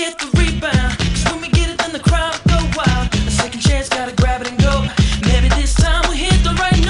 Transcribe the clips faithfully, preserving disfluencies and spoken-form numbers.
get the rebound. 'Cause when we get it, then the crowd go wild. A second chance, gotta grab it and go. Maybe this time we'll hit the right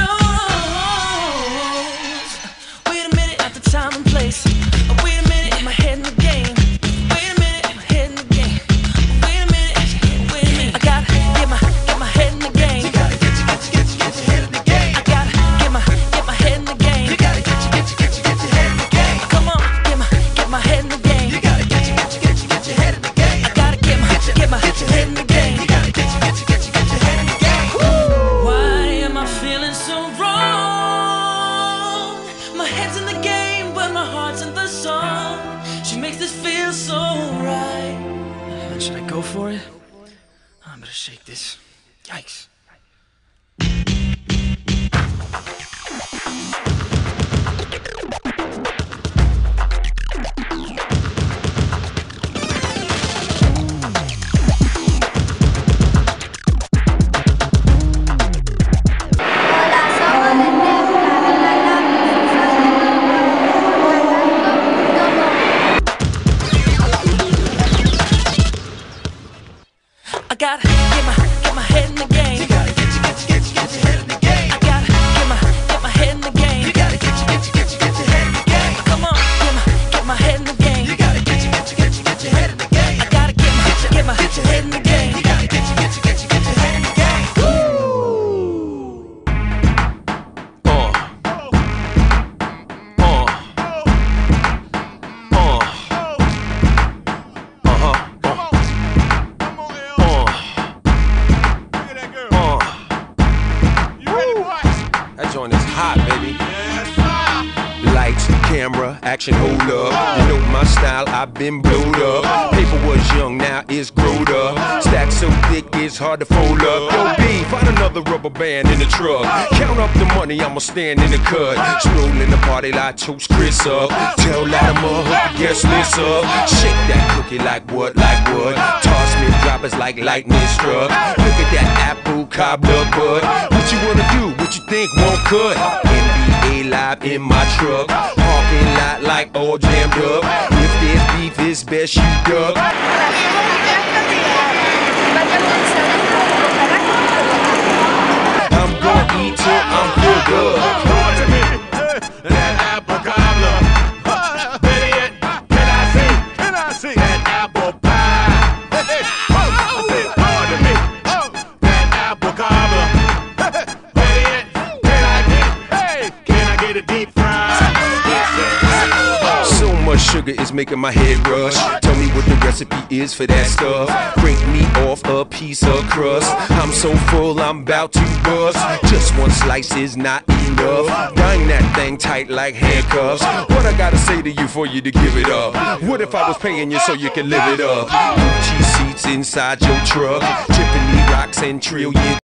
notes. Wait a minute, at the time and place. Wait a minute, in my head in the game. Wait a minute, in my head in the game. Wait a minute, wait a minute. I gotta get my get my head in the game. You gotta get your get your get your get your head in the game. I gotta get my get my head in the game. You gotta get your get your get your get your head in the game. Come on, get my get my head in the game. You gotta get your get your get your get your head in the game. I gotta get my get my get your head in the game. You gotta get your get your get your get your head in the game. Why am I feeling so wrong? My head's in the game, but my heart's in the song. She makes this feel so right. Should I go for it? I'm gonna shake this. Yikes. I gotta get my get my head in the game. You gotta get your get your get your get your head in the game. I gotta get my get my head in the game. You gotta get your get your get your get your head in the game. Come on, get my get my head in the game. You gotta get your get your get your get your head in the game. I gotta get my get my get your head in the game. You gotta get your get your get your get your head in the game. Uh. Uh. Uh. Uh-huh. That joint is hot, baby. Lights, camera, action, hold up. You know my style, I've been blowed up. Paper was young, now it's growed up. Stack so thick, it's hard to fold up. Yo, B, find another rubber band in the truck. Count up the money, I'ma stand in the cut. Stroll in the party like toast Chris up. Tell Latimer, hook the guest list up. Shake that cookie like what, like what? Toss me droppers like lightning struck. Look at that apple cobbler butt. What you wanna do? What you think won't cut? N B A live in my truck. Parking lot like all jammed up. If there's beef, it's best you duck. I'm gonna eat till I'm full up. That apple cobbler. Better yet, can I see? Can I see that apple pie? I said, pardon me. That apple cobbler. Better yet, can I get? Hey, can I get a deep fry? So much sugar is making my head rush. Tell me what the recipe is for that stuff. Break me off a piece of crust. I'm so full, I'm about to bust. Just one slice is not enough. Dang that thing tight like handcuffs. What I gotta say to you for you to give it up? What if I was paying you so you can live it up? Gucci seats inside your truck, Tiffany rocks and trillion